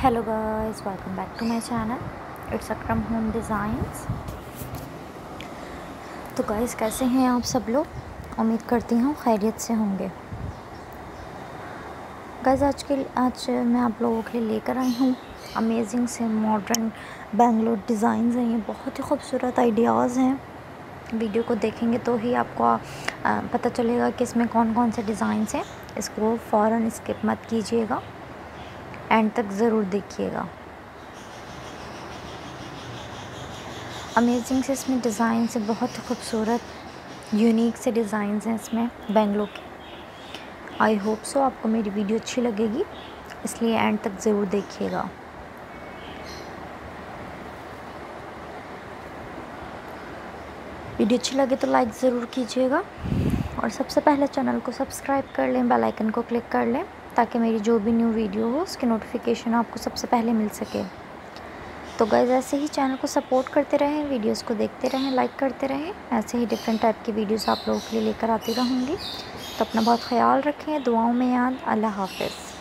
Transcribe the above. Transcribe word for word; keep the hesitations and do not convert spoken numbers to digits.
Hello guys, welcome back to my channel. It's Akram home designs. तो guys, कैसे हैं आप सब लोग? उम्मीद करती हूँ खैरियत से होंगे। गाइस, आज के आज मैं आप लोगों के लिए लेकर आई हूँ अमेजिंग से मॉडर्न बेंगलोर डिज़ाइंस हैं। ये बहुत ही खूबसूरत आइडियाज़ हैं। वीडियो को देखेंगे तो ही आपको आ, पता चलेगा कि इसमें कौन कौन से डिज़ाइंस हैं। इसको फ़ौरन स्किप मत कीजिएगा, एंड तक ज़रूर देखिएगा। अमेजिंग से इसमें डिज़ाइन से बहुत खूबसूरत यूनिक से डिज़ाइंस हैं इसमें बेंगलोर के। आई होप सो आपको मेरी वीडियो अच्छी लगेगी, इसलिए एंड तक ज़रूर देखिएगा। वीडियो अच्छी लगे तो लाइक ज़रूर कीजिएगा, और सबसे पहले चैनल को सब्सक्राइब कर लें, बेल आइकन को क्लिक कर लें, ताकि मेरी जो भी न्यू वीडियो हो उसकी नोटिफिकेशन आपको सबसे पहले मिल सके। तो गाइस, ऐसे ही चैनल को सपोर्ट करते रहें, वीडियोस को देखते रहें, लाइक करते रहें। ऐसे ही डिफरेंट टाइप की वीडियोस आप लोगों के लिए लेकर आती रहूँगी। तो अपना बहुत ख्याल रखें, दुआओं में याद। अल्लाह हाफ़िज़।